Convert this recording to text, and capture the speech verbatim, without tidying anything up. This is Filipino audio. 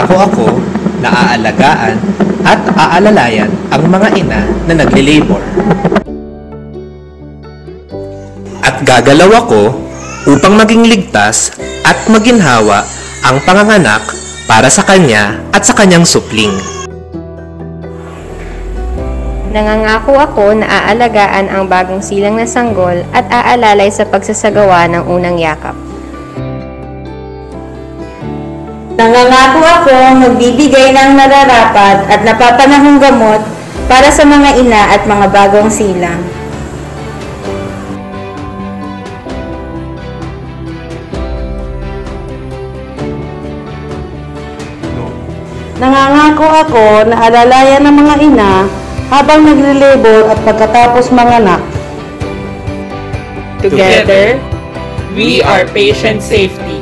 Nangangako ako na aalagaan at aalalayan ang mga ina na nagle-labor. At gagalaw ako upang maging ligtas at maginhawa ang panganganak para sa kanya at sa kanyang supling. Nangangako ako na aalagaan ang bagong silang na sanggol at aalalay sa pagsasagawa ng unang yakap. Nangangako ako magbibigay ng nararapat at napapanahong gamot para sa mga ina at mga bagong silang. Nangangako ako na alalayan ng mga ina habang nagle-labor at pagkatapos manganak. Together, we are patient safety.